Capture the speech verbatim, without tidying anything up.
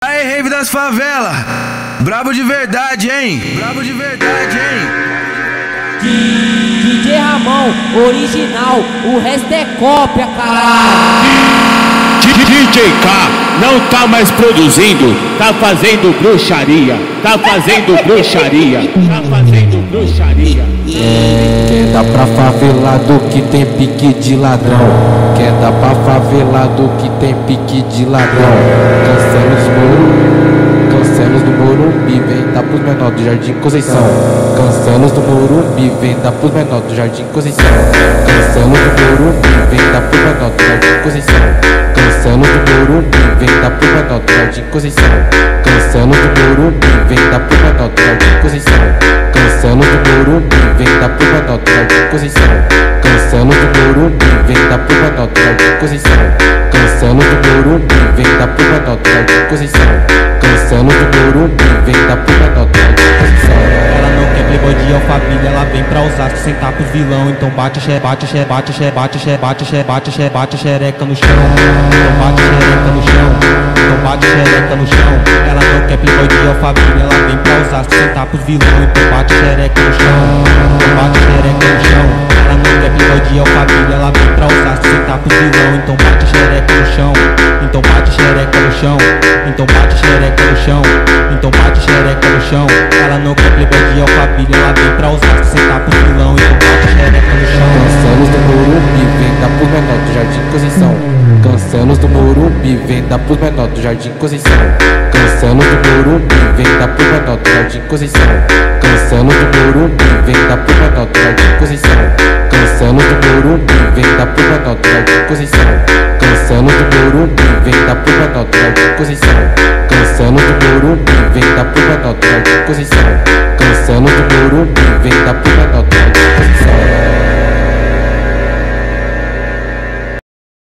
Aí, rave das favelas, brabo de verdade, hein? Brabo de verdade, hein? D J Ramon, original, o resto é cópia, caralho. D J K não tá mais produzindo, tá fazendo bruxaria, tá fazendo bruxaria, tá fazendo bruxaria. Quer dar pra favelado que tem pique de ladrão. Quer dar pra favelado que tem pique de ladrão. Cancela os muros, cancela os do Morumbi, vem dar pros menor do Jardim Conceição. Cancela os do Morumbi, vem dar pros menor do Jardim Conceição. Cancela os do Morumbi, vem dar pros menor do Jardim Conceição. Cancela os do Morumbi, vem dar pros menor do Jardim Conceição. Cancela os do Morumbi, vem dar pros menor do Jardim Conceição. Cancela do Morumbi, vem da puta nota de Conceição. Cancela do Morumbi, vem da puta nota de Conceição. Cancela do Morumbi, vem da puta nota de Conceição. Cancela do Morumbi, vem da puta nota de Conceição. Ela não quer playboy de Alphaville, ela vem pra Osasco sentar pros vilão. Então bate xe, bate xe, bate xe, bate xe, bate xe, bate xe, bate xereca no chão. Então bate xereca no chão. Então bate xereca no chão. Ela não quer playboy de Alphaville, ela vem pra Osasco sentar pros vilão. Então bate xereca no chão. Então bate xereca no chão. Ela não quer playboy de Alphaville, ela vem pra Osasco sentar pros vilão. Então bate xereca no chão. Então bate xereca no chão. Então bate xereca no chão. Então bate xereca no chão. Ela não quer playboy de Alphaville, ela vem pra Osasco sentar pros vilão. Então bate xereca no chão. Cancela os do Morumbi, vem da pros menor do Jardim Conceição. Cancela os do Morumbi, vem da pros menor do Jardim Conceição. Cancela os do Morumbi, vem da pros menor do Jardim Conceição. Cancela os do Morumbi, vem da pros menor do Jardim Conceição. Cancela os do Morumbi, vem da pros menor do Jardim Conceição. Cancela os do Morumbi, vem da pros menor do Jardim Conceição. Cancela os do Morumbi, vem da pros menor do Jardim Conceição. Cancela os do Morumbi, vem da pros menor do Jardim Conceição.